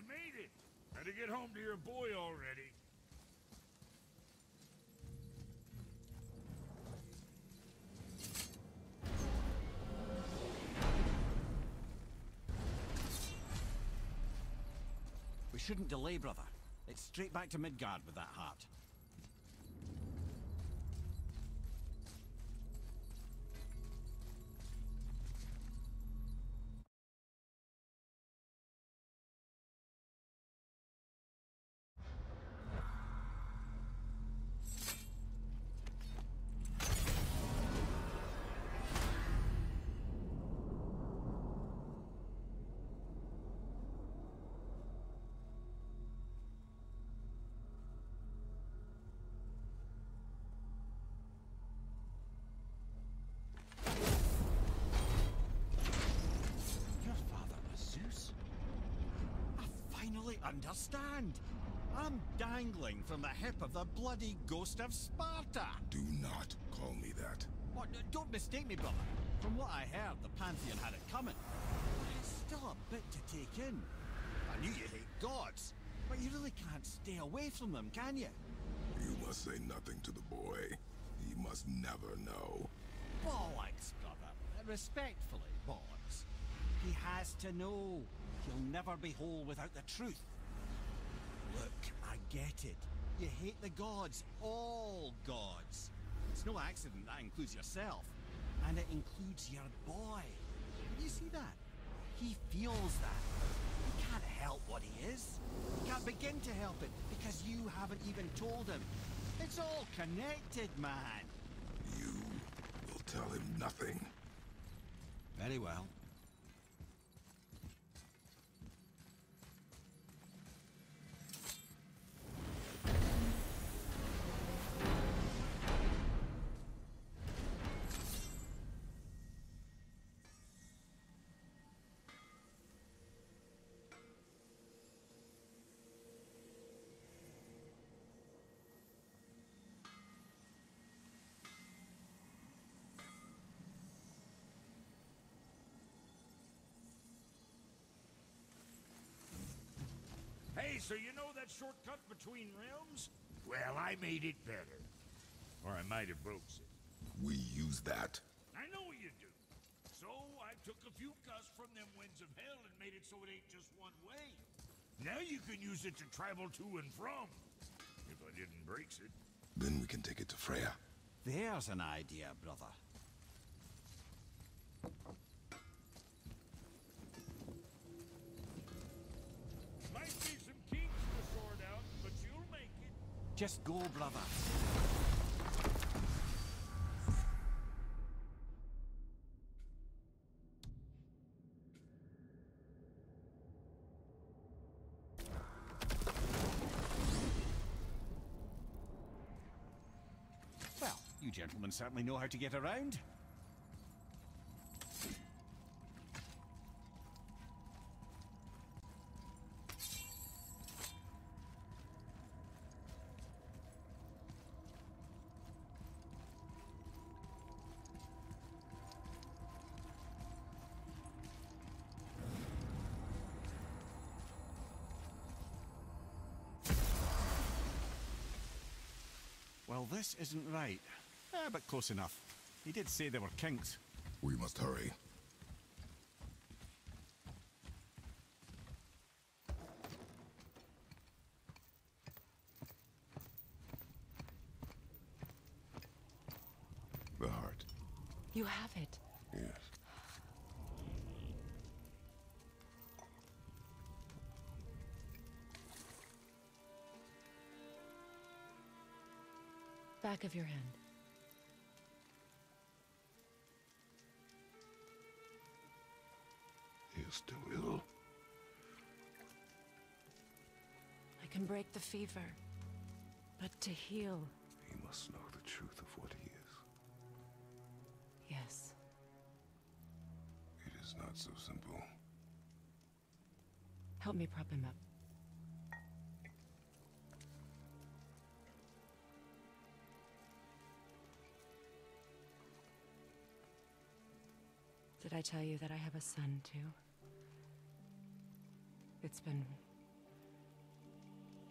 made it! Better get home to your boy already. We shouldn't delay, brother. It's straight back to Midgard with that heart. Understand? I'm dangling from the hip of the bloody ghost of Sparta! Do not call me that. What? Don't mistake me, brother. From what I heard, the Pantheon had it coming. But it's still a bit to take in. I knew you hate gods, but you really can't stay away from them, can you? You must say nothing to the boy. He must never know. Bollocks, brother. Respectfully, bollocks. He has to know. He'll never be whole without the truth. Look, I get it. You hate the gods. All gods. It's no accident that includes yourself. And it includes your boy. You see that? He feels that. He can't help what he is. He can't begin to help it because you haven't even told him. It's all connected, man. You will tell him nothing. Very well. Hey, so you know that shortcut between realms? Well, I made it better. Or I might have broke it. We use that. I know you do. So I took a few gusts from them winds of hell and made it so it ain't just one way. Now you can use it to travel to and from. If I didn't break it. Then we can take it to Freya. There's an idea, brother. Might be some kinks to sort out, but you'll make it. Just go, brother. Well, you gentlemen certainly know how to get around. Well, this isn't right. But close enough. He did say there were kinks. We must hurry. The heart. You have it. Yes. Back of your hand. He is still ill. I can break the fever. But to heal... He must know the truth of what he is. Yes. It is not so simple. Help me prop him up. Did I tell you that I have a son, too? It's been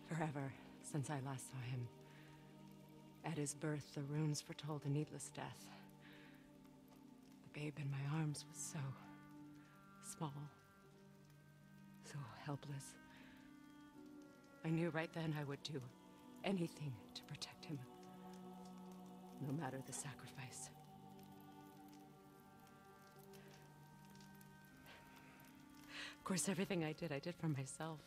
Forever since I last saw him. At his birth, the runes foretold a needless death. The babe in my arms was so small, so helpless. I knew right then I would do anything to protect him, no matter the sacrifice. Of course, everything I did for myself.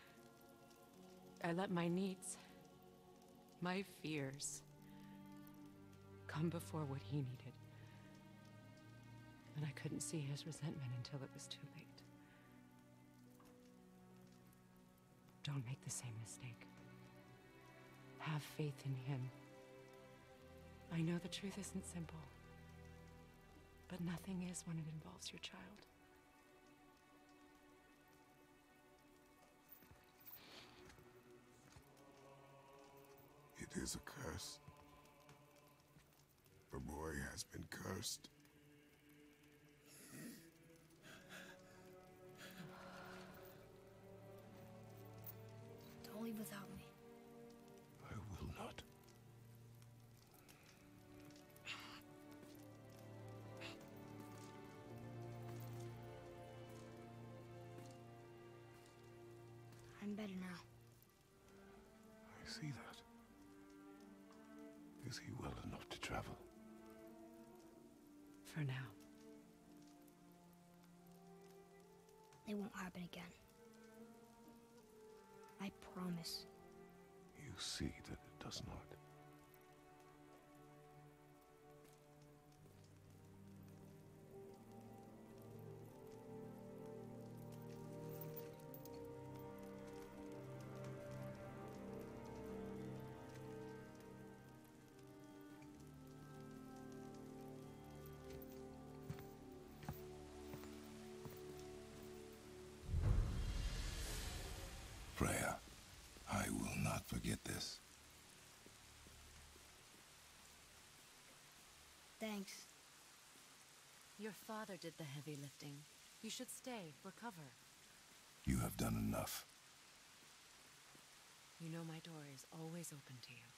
I let my needs, my fears, come before what he needed. And I couldn't see his resentment until it was too late. Don't make the same mistake. Have faith in him. I know the truth isn't simple, but nothing is when it involves your child. It is a curse. The boy has been cursed. Don't leave without me. I will not. I'm better now. I see that. Is he well enough to travel? For now. It won't happen again. I promise. You see that it does not. Freya, I will not forget this. Thanks. Your father did the heavy lifting. You should stay, recover. You have done enough. You know my door is always open to you.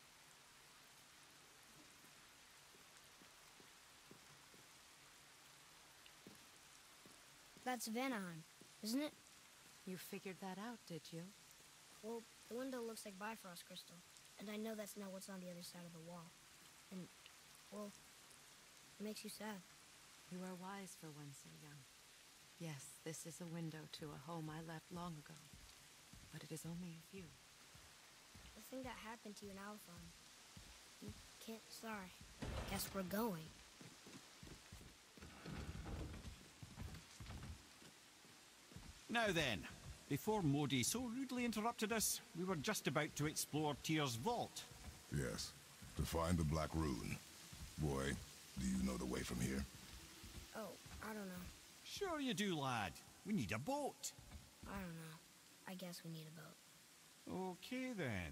That's Vanaheim, isn't it? You figured that out, did you? Well, the window looks like Bifrost crystal, and I know that's not what's on the other side of the wall. And, well, it makes you sad. You are wise for one so young. Yes, this is a window to a home I left long ago, but it is only a few. The thing that happened to you in Alphon. You can't. Sorry. Guess we're going. Now then, before Modi so rudely interrupted us, we were just about to explore Tyr's vault. Yes, to find the Black Rune. Boy, do you know the way from here? Oh, I don't know. Sure you do, lad. We need a boat. I don't know. I guess we need a boat. Okay then.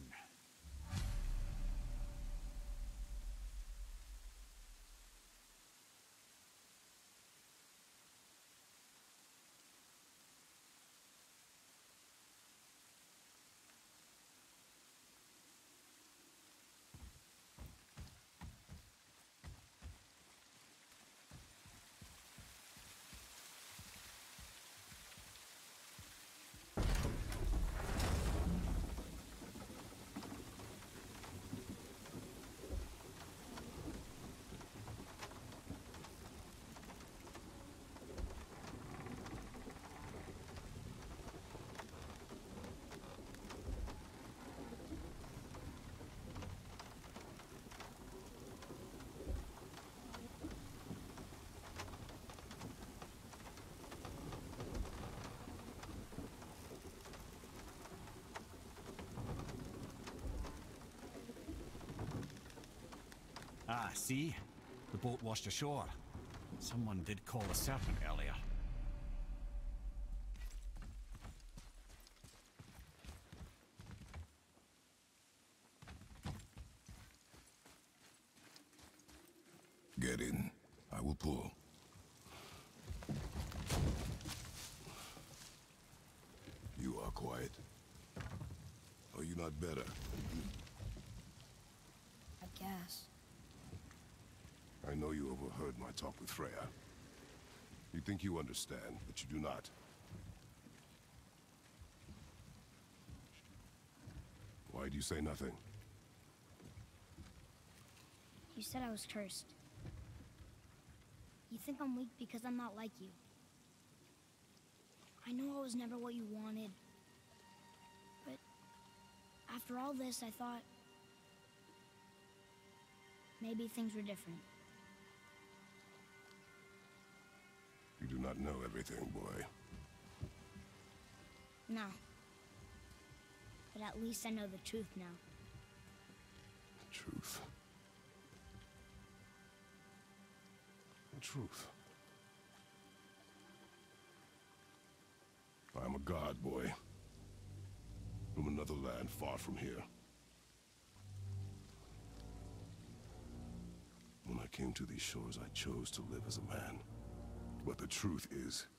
Ah, see? The boat washed ashore. Someone did call the serpent earlier. Get in. I will pull. You are quiet. Are you not not better. I guess. I know you overheard my talk with Freya. You think you understand, but you do not. Why do you say nothing? You said I was cursed. You think I'm weak because I'm not like you. I know I was never what you wanted. But after all this, I thought maybe things were different. You do not know everything, boy. No. But at least I know the truth now. The truth. The truth. I am a god, boy. From another land far from here. When I came to these shores, I chose to live as a man. But the truth is,